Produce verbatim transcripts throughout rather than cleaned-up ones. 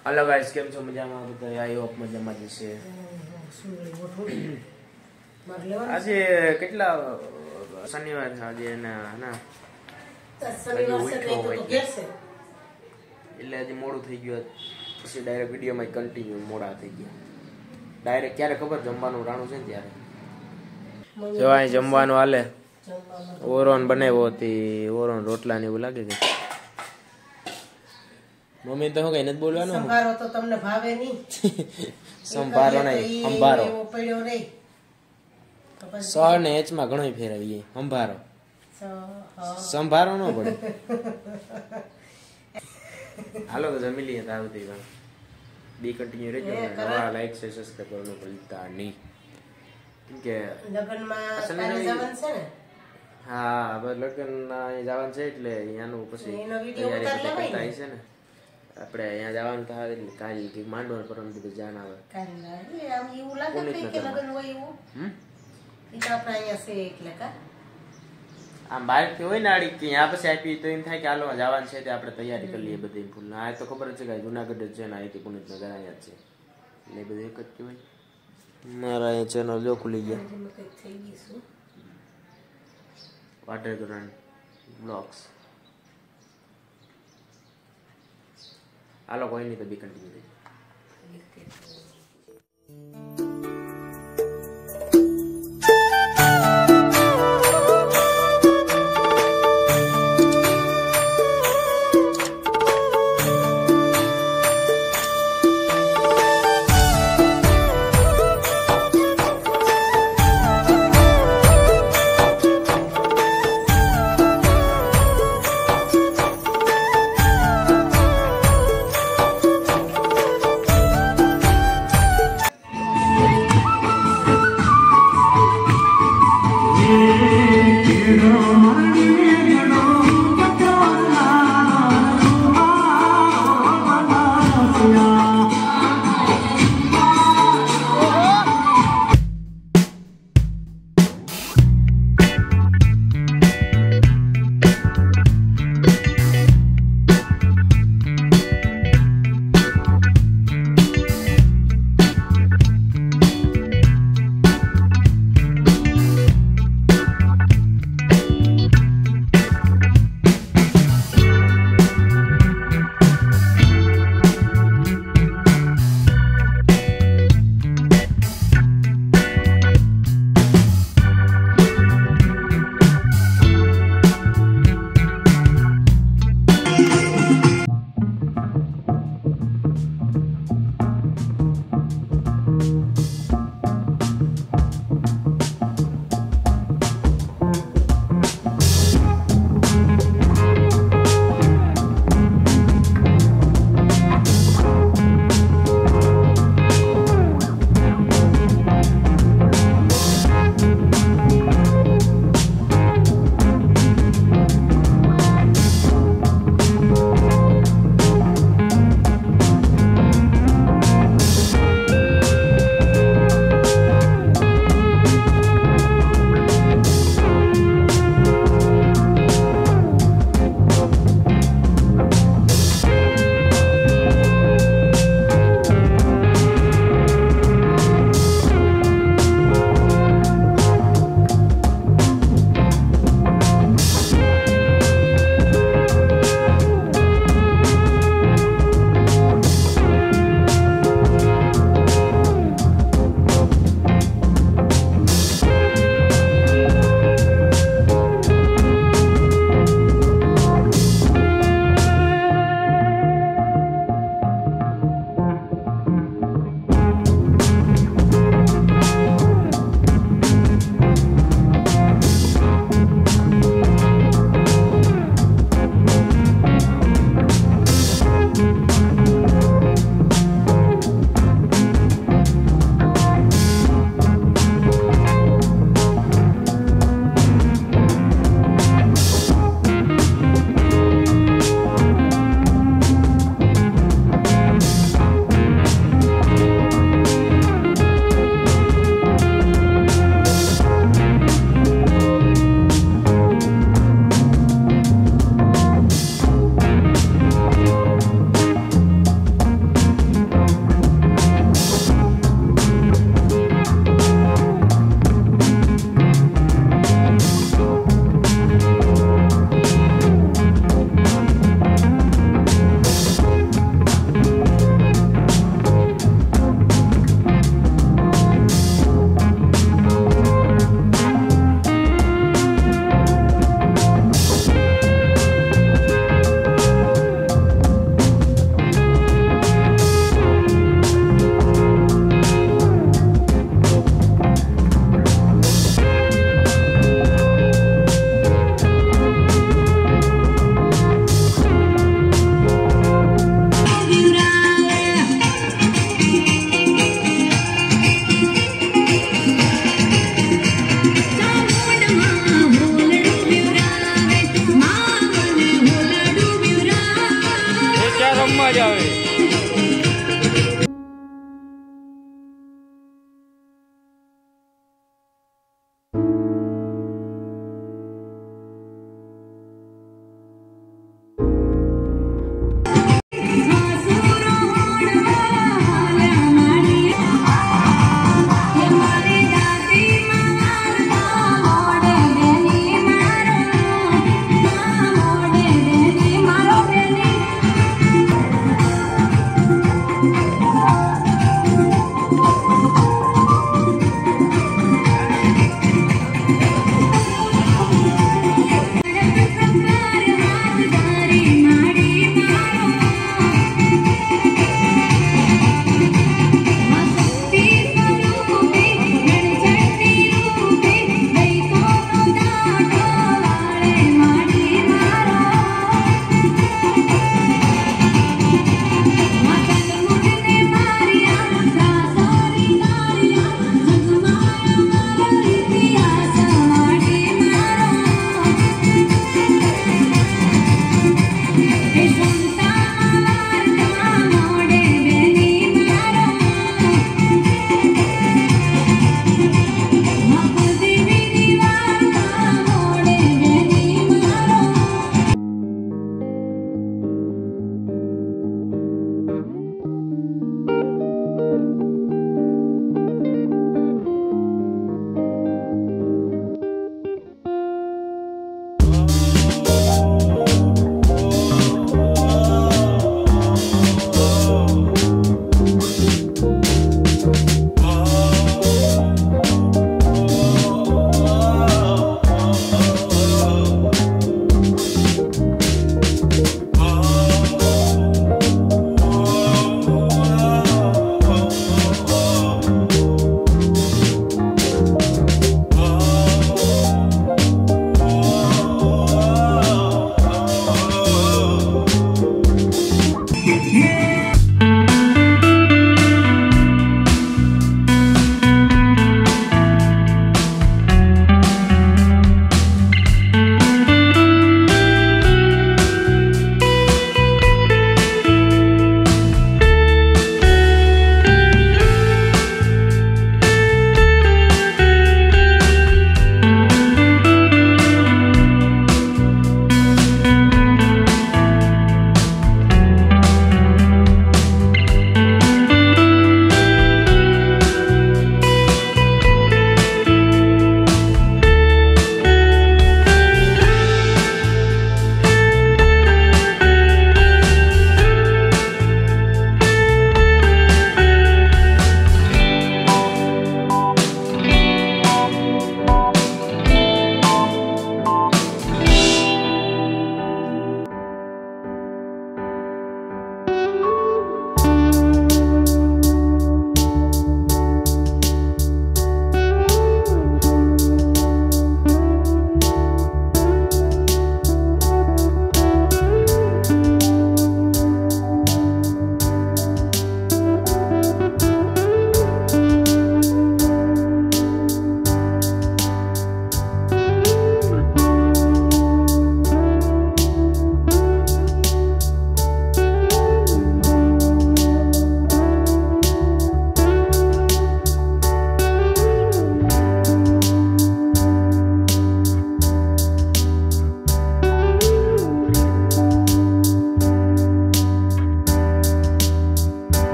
hello guys કેમ છો મજામાં બધા આઈ હોપ મજામાં જ છે આજે કેટલા શનિવાર છે આજે ના ના શનિવાર છે તો ઘેર છે એટલે આજે મોડું થઈ ગયું પછી ડાયરેક્ટ વિડિયો માં કન્ટિન્યુ મોડા થઈ ગયા ડાયરેક્ટ ક્યારે ખબર જમવાનું રાણું છે ત્યારે જો આ જમવાનું હાલે ઓરોન બનાવ્યો હતી ઓરોન રોટલા ને એવું લાગે છે મમ્મી તો હું કઈ નથી બોલવાનું સંભારો તો તમને ભાવે નહીં સંભારો નહીં સંભારો એવો પડ્યો નહીં સ ને એચ માં ઘણો ફેરવીએ સંભારો સંભારો ન પડે હાલો તો જમી લઈએ તો આવતી વાત બી કન્ટિન્યુ રહેજો નવા લાઈક છે સબસ્ક્રાઇબ કરવાનું ભૂલતા નહીં કે લગનમાં કાલે જવાનું છે ને હા હવે લગન જવાનું છે એટલે અહીંયાનું પછી એનો વિડિયો ઉતાર લેવાય છે ને આપણે અહીંયા જવાનું થાય એટલે કાલ કે માંડવા પરમ દિવસ જાણ આવે કાલ આમ એવું લાગે કે લગન હોય એવું હમ ઈ તો આપણે અહીંયા છે એટલે કા આમ બહાર થી હોય ને આડી કે અહીંયા પછી આપી તો એમ થાય કે હાલો જવાનું છે તે આપણે તૈયારી કરી લઈએ બધી ફૂલ ના આ તો ખબર છે કે જુનાગઢ જ છે ને અહીંથી પુનિત નગર અહીંયા જ છે એટલે બધું એક જ કહેવાય મારા અહીંયા ચેનલ જો ખુલી ગયા થઈ ગઈ શું વાટર ગ્રાન્ડ બ્લોગ્સ હાલો કોઈ નહીં તો બી કન્ટિન્યુ થઈ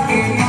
છે